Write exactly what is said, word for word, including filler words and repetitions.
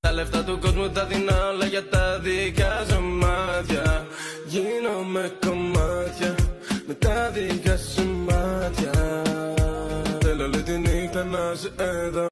Τα λεφτά του κόσμου τα δίνω όλα για τα δικά σου μάτια. Γίνομαι κομμάτια με τα δικά σου μάτια. Θέλω όλη τη νύχτα να είσαι εδώ,